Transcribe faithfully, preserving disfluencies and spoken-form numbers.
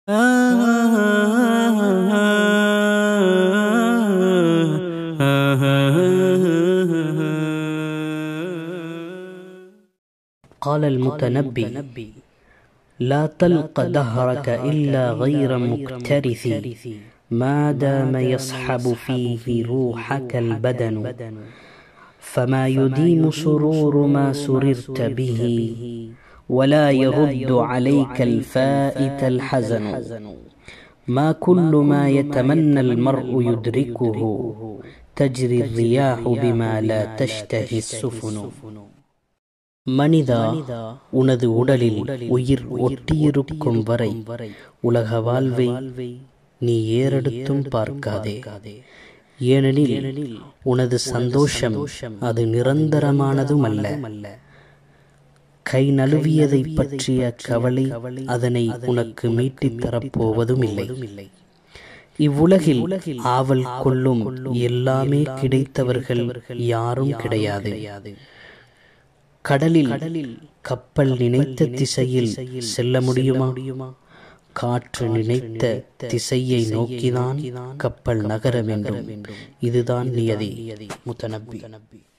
قال المتنبي: لا تلق دهرك إلا غير مكترث ما دام يصحب فيه روحك البدن، فما يديم سرور ما سررت به، ولا يرد عليك الفائت الحزن. ما كل ما يتمنى المرء يدركه، تجري الرياح بما لا تشتهي السفن. மனிதா, உனது உடலில் உயிர் ஒட்டியிருக்கும் வரை உலக வாழ்வை நீ ஏறெடுத்தும் பார்க்காதே. ஏனெனில் உனது சந்தோஷம் அது நிரந்தரமானதும் அல்ல. கை நழுவியதை பற்றிய கவலை அதனை உனக்கு மீட்டித் தரப்போவதும் இல்லை. இவ்வுலகில் ஆவல் கொள்ளும் எல்லாமே கிடைத்தவர்கள் யாரும் கிடையாது. கடலில் கப்பல் நினைத்த திசையில் செல்ல முடியுமா? காற்று நினைத்த திசையை நோக்கிதான் கப்பல் நகர வேண்டும். இதுதான் நியதி. முத்தனப்பி.